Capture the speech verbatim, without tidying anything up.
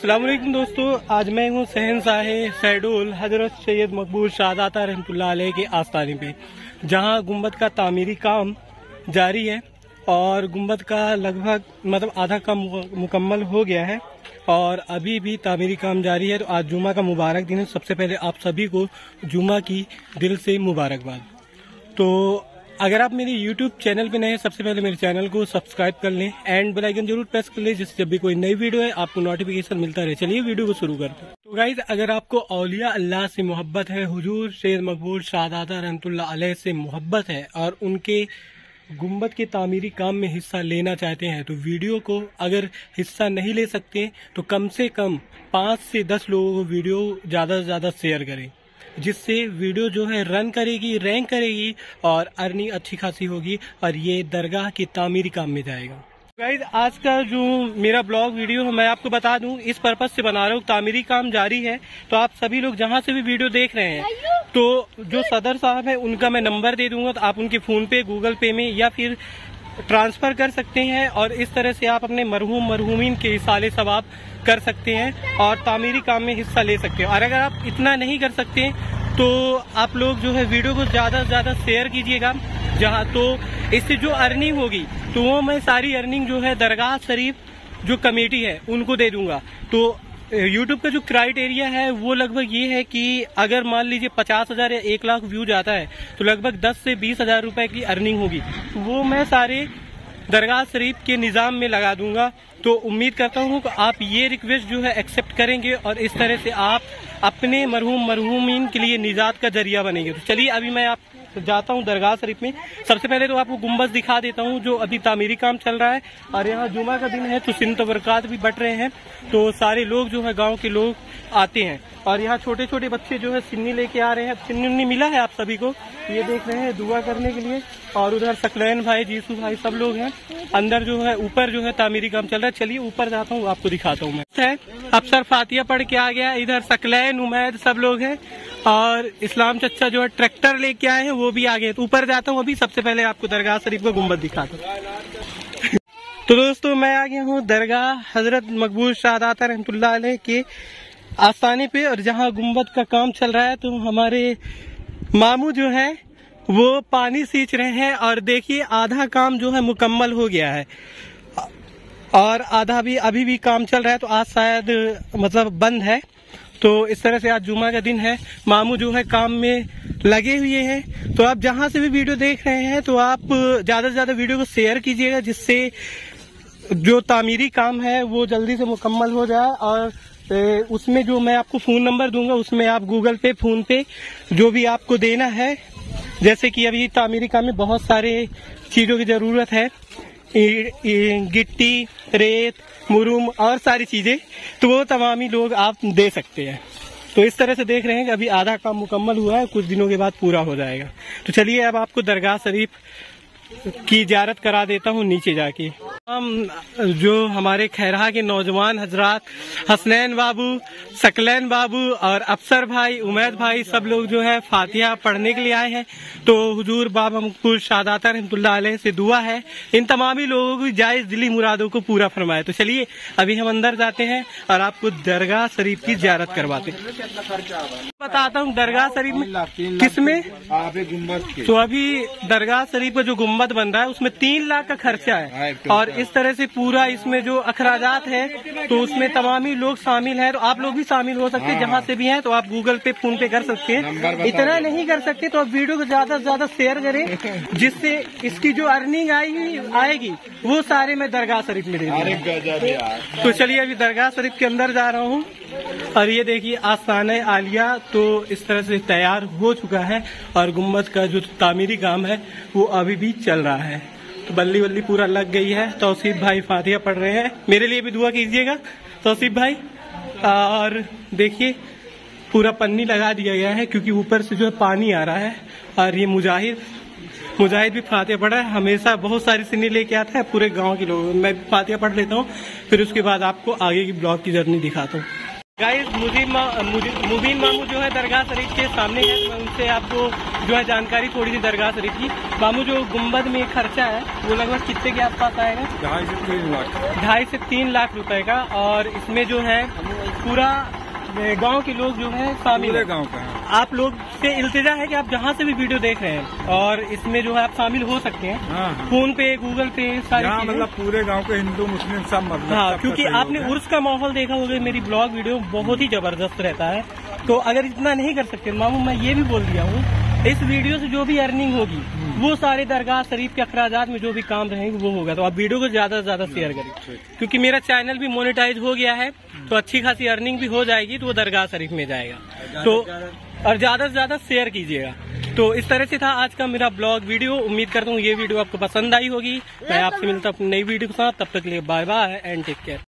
अस्सलाम वालेकुम दोस्तों, आज मैं हूँ शहंशाह शहडोल हजरत सैयद मकबूल शाहदाता रहमतुल्लाह अलैह के आस्थाने पे, जहाँ गुम्बद का तामीरी काम जारी है और गुम्बद का लगभग मतलब आधा काम मुकम्मल हो गया है और अभी भी तामीरी काम जारी है। तो आज जुमा का मुबारक दिन है। सबसे पहले आप सभी को जुमा की दिल से मुबारकबाद। तो अगर आप मेरे यूट्यूब चैनल पे नए हैं, सबसे पहले मेरे चैनल को सब्सक्राइब कर लें एंड बेल आइकन जरूर प्रेस कर लें, जिससे जब भी कोई नई वीडियो है आपको नोटिफिकेशन मिलता रहे। चलिए वीडियो को शुरू करते हैं। तो गाइज, अगर आपको औलिया अल्लाह से मोहब्बत है, हुजूर सैयद मकबूल शाहदाता रहमतुल्लाह अलैह से मोहब्बत है और उनके गुम्बद के तामीरी काम में हिस्सा लेना चाहते हैं, तो वीडियो को अगर हिस्सा नहीं ले सकते तो कम से कम पाँच से दस लोगों को वीडियो ज़्यादा से ज़्यादा शेयर करें, जिससे वीडियो जो है रन करेगी, रैंक करेगी और अर्निंग अच्छी खासी होगी और ये दरगाह की तामीरी काम में जाएगा। गाइज, आज का जो मेरा ब्लॉग वीडियो है मैं आपको बता दूं, इस पर्पज से बना रहा हूँ। तामीरी काम जारी है, तो आप सभी लोग जहाँ से भी वीडियो देख रहे हैं, तो जो सदर साहब है उनका मैं नंबर दे दूंगा, तो आप उनके फोन पे, गूगल पे में या फिर ट्रांसफर कर सकते हैं और इस तरह से आप अपने मरहूम मरहूमीन के इसाले सवाब कर सकते हैं और तामीरी काम में हिस्सा ले सकते हैं। और अगर आप इतना नहीं कर सकते तो आप लोग जो है वीडियो को ज्यादा से ज्यादा शेयर कीजिएगा, जहाँ तो इससे जो अर्निंग होगी तो वो मैं सारी अर्निंग जो है दरगाह शरीफ जो कमेटी है उनको दे दूंगा। तो यूट्यूब का जो क्राइटेरिया है वो लगभग ये है कि अगर मान लीजिए पचास हजार या एक लाख व्यू जाता है तो लगभग दस से बीस हजार रुपए की अर्निंग होगी, तो वो मैं सारे दरगाह शरीफ के निज़ाम में लगा दूंगा। तो उम्मीद करता हूँ कि आप ये रिक्वेस्ट जो है एक्सेप्ट करेंगे और इस तरह से आप अपने मरहूम मरहूमीन के लिए निजात का जरिया बनेंगे। तो चलिए अभी मैं आप जाता हूँ दरगाह शरीफ में। सबसे पहले तो आपको गुम्बद दिखा देता हूँ जो अभी तामीरी काम चल रहा है और यहाँ जुमा का दिन है तो सिंत बरक़ात भी बट रहे हैं, तो सारे लोग जो है गांव के लोग आते हैं और यहाँ छोटे छोटे बच्चे जो है सिन्नी लेके आ रहे हैं। सिन्नी उन्नी मिला है आप सभी को, ये देख रहे हैं दुआ करने के लिए। और उधर सकलैन भाई, जीसू भाई सब लोग हैं अंदर, जो है ऊपर जो है तामीरी काम चल रहा है। चलिए ऊपर जाता हूँ, आपको दिखाता हूँ। मैं है अफसर फातिया पढ़ के आ गया, इधर सकलैन उमैद सब लोग हैं और इस्लाम चच्चा जो है ट्रैक्टर लेके आए हैं वो भी आ गए। तो ऊपर जाता हूँ अभी। सबसे पहले आपको दरगाह शरीफ का गुम्बद दिखाता हूँ। तो दोस्तों, मैं आ गया हूँ दरगाह हजरत मकबूल शाहदाता रहमतुल्लाह अलैह के आस्थाने पे और जहाँ गुम्बद का काम चल रहा है। तो हमारे मामू जो है वो पानी सींच रहे हैं और देखिए आधा काम जो है मुकम्मल हो गया है और आधा भी अभी भी काम चल रहा है। तो आज शायद मतलब बंद है। तो इस तरह से आज जुमा का दिन है, मामू जो है काम में लगे हुए हैं। तो आप जहां से भी वीडियो देख रहे हैं तो आप ज्यादा से ज्यादा वीडियो को शेयर कीजिएगा, जिससे जो तामीरी काम है वो जल्दी से मुकम्मल हो जाए। और उसमें जो मैं आपको फोन नंबर दूंगा उसमें आप गूगल पे, फोन पे जो भी आपको देना है, जैसे कि अभी तामीरी काम में बहुत सारे चीजों की जरूरत है, गिट्टी, रेत, मुरुम और सारी चीजें, तो वो तमामी लोग आप दे सकते हैं। तो इस तरह से देख रहे हैं कि अभी आधा काम मुकम्मल हुआ है, कुछ दिनों के बाद पूरा हो जाएगा। तो चलिए अब आपको दरगाह शरीफ की ज़ियारत करा देता हूँ नीचे जाके। हम जो हमारे खैरहा के नौजवान हजरात हसनैन बाबू, सकलैन बाबू और अफसर भाई, उमैद भाई सब लोग जो है फातिहा पढ़ने के लिए आए हैं। तो हुजूर बाबा मकबूल शाहदाता रहमतुल्लाह अलैह से दुआ है इन तमामी लोगों की जायज दिली मुरादों को पूरा फरमाए। तो चलिए अभी हम अंदर जाते हैं और आपको दरगाह शरीफ की ज़ियारत करवाते हैं। बताता हूँ दरगाह शरीफ में किसमें, तो अभी दरगाह शरीफ का जो गुम्बद बन रहा है उसमें तीन लाख का खर्चा है और इस तरह से पूरा इसमें जो अखराजात है तो उसमें तमामी लोग शामिल हैं। तो आप लोग भी शामिल हो सकते हैं जहाँ से भी हैं, तो आप गूगल पे, फोन पे कर सकते हैं। इतना नहीं कर सकते तो आप वीडियो को ज्यादा से ज्यादा शेयर करें, जिससे इसकी जो अर्निंग आएगी आएगी वो सारे मैं दरगाह शरीफ में दे दूंगा। तो चलिए अभी दरगाह शरीफ के अंदर जा रहा हूँ और ये देखिए आस्थाने आलिया तो इस तरह से तैयार हो चुका है और गुम्बद का जो तामीरी काम है वो अभी भी चल रहा है। तो बल्ली वल्ली पूरा लग गई है। तौसीफ भाई फातिहा पढ़ रहे हैं, मेरे लिए भी दुआ कीजिएगा तौसीफ भाई। और देखिए पूरा पन्नी लगा दिया गया है क्योंकि ऊपर से जो है पानी आ रहा है। और ये मुजाहिद मुजाहिद भी फातिहा पढ़ा है, हमेशा बहुत सारी सिन्नी लेके आता है पूरे गांव के लोग। मैं फातिहा पढ़ लेता हूँ, फिर उसके बाद आपको आगे की ब्लॉग की जर्नी दिखाता हूँ। गाइस, मुबीन मुबीन मामू जो है दरगाह शरीफ के सामने है, मैं उनसे से आपको जो है जानकारी थोड़ी सी दरगाह शरीफ की। मामू जो गुम्बद में खर्चा है वो लगभग कितने के आसपास आएगा? ढाई से तीन लाख ढाई से तीन लाख रुपए का। और इसमें जो है पूरा गांव के लोग जो है शामिल है। गाँव का है। आप लोग से इल्तिजा है कि आप जहाँ से भी वीडियो देख रहे हैं और इसमें जो है आप शामिल हो सकते हैं। हाँ, फोन पे, गूगल पे, सारी चीजें। मतलब पूरे गांव के हिंदू मुस्लिम सब मतलब हाँ, क्योंकि आपने उर्स का माहौल देखा होगा, मेरी ब्लॉग वीडियो बहुत ही जबरदस्त रहता है। तो अगर इतना नहीं कर सकते मामू, मैं ये भी बोल दिया हूँ, इस वीडियो से जो भी अर्निंग होगी वो सारे दरगाह शरीफ के अखराजात में जो भी काम रहेंगे वो होगा। तो आप वीडियो को ज्यादा से ज्यादा शेयर करें, क्योंकि मेरा चैनल भी मोनेटाइज हो गया है, तो अच्छी खासी अर्निंग भी हो जाएगी, तो वो दरगाह शरीफ में जाएगा। तो और ज्यादा से ज्यादा शेयर कीजिएगा। तो इस तरह से था आज का मेरा ब्लॉग वीडियो। उम्मीद करता हूँ ये वीडियो आपको पसंद आई होगी। मैं आपसे मिलता हूँ नई वीडियो के साथ, तब तक के लिए bye bye and take care.